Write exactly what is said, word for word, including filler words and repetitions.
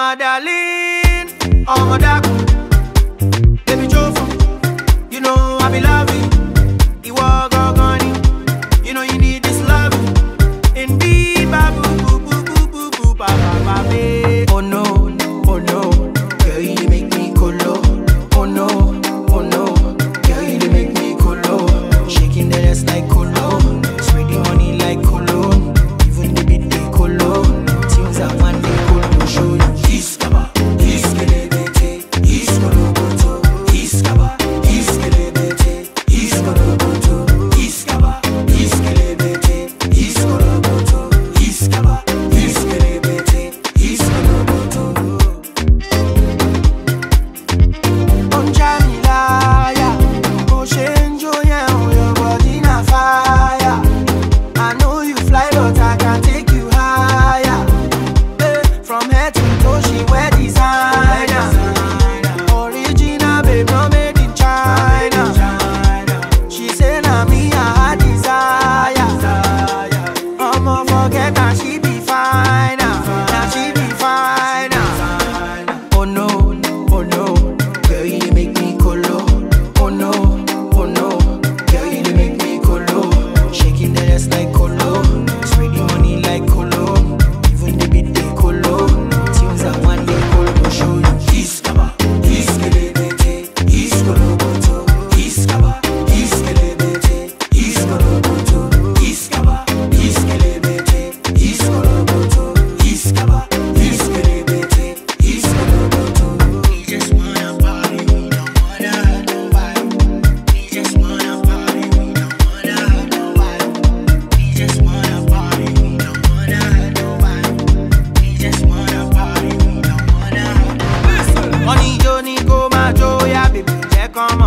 my darling, oh my darling, baby Jofa, you know I be loving. You walk goni, you know you need this love. Indeed, babu boo boo boo boo boo ba ba ba ba. Oh no, oh no, girl you make me colo. Oh no, oh no, girl you make me colo. Shaking the ass like colo, spreading money like colo. Even the beat they colo. Things that one day colo show you. Iskaba, iskelebete, iskoloboto, iskaba, iskelebete, iskoloboto, iskaba, iskelebete, iskoloboto, iskaba, iskelebete, iskoloboto. On Jamila, yeah, go change your your body na fire. I know you fly, but I can take you higher. Eh, from head to toe, she wear designer. Original, babe, no made in China. She say na me I her desire. I'ma forget that she be fine now. Now she be fine now. Oh no, oh no, girl you make me colo. Oh no, oh no, girl you make me colo. Shaking the ass like colo, spreading money like colo. Even the beat they colo. Tunes that one day colo show you. Iskaba, iskelebete, iskoloboto, iskaba, iskelebete, iskoloboto, iskaba, iskelebete, iskoloboto, iskaba, iskelebete, iskoloboto. We just wanna party, we don't wanna hurt nobody. We just wanna party, we don't wanna hurt nobody. We just wanna party, we don't wanna hurt nobody. We just wanna party, we don't wanna hurt nobody. Money Johnny go my joy, yeah, baby, check on my